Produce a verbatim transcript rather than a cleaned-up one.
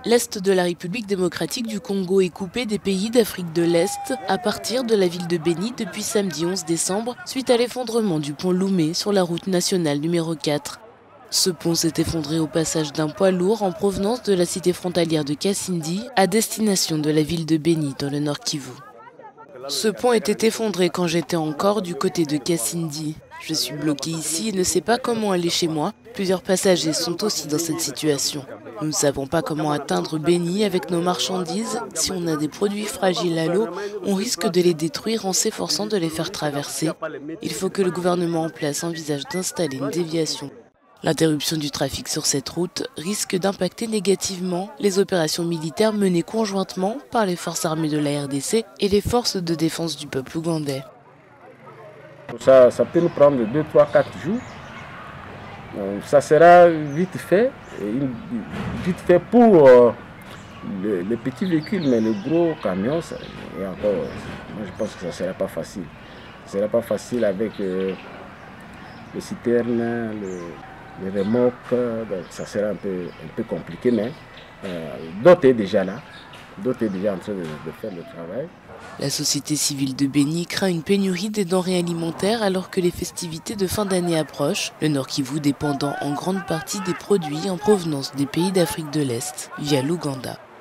L'Est de la République démocratique du Congo est coupé des pays d'Afrique de l'Est à partir de la ville de Béni depuis samedi onze décembre suite à l'effondrement du pont Loumé sur la route nationale numéro quatre. Ce pont s'est effondré au passage d'un poids lourd en provenance de la cité frontalière de Kasindi à destination de la ville de Béni dans le Nord Kivu. Ce pont était effondré quand j'étais encore du côté de Kasindi. Je suis bloqué ici et ne sais pas comment aller chez moi. Plusieurs passagers sont aussi dans cette situation. Nous ne savons pas comment atteindre Béni avec nos marchandises. Si on a des produits fragiles à l'eau, on risque de les détruire en s'efforçant de les faire traverser. Il faut que le gouvernement en place envisage d'installer une déviation. L'interruption du trafic sur cette route risque d'impacter négativement les opérations militaires menées conjointement par les forces armées de la R D C et les forces de défense du peuple ougandais. Ça, ça peut nous prendre deux, trois, quatre jours. Ça sera vite fait, vite fait pour euh, les, les petits véhicules, mais les gros camions, ça, et encore, moi je pense que ça ne sera pas facile. Ça ne sera pas facile avec euh, les citernes, le, les remorques, donc ça sera un peu, un peu compliqué, mais euh, d'autres est déjà là, d'autres est déjà en train de, de faire le travail. La société civile de Béni craint une pénurie des denrées alimentaires alors que les festivités de fin d'année approchent, le Nord Kivu dépendant en grande partie des produits en provenance des pays d'Afrique de l'Est via l'Ouganda.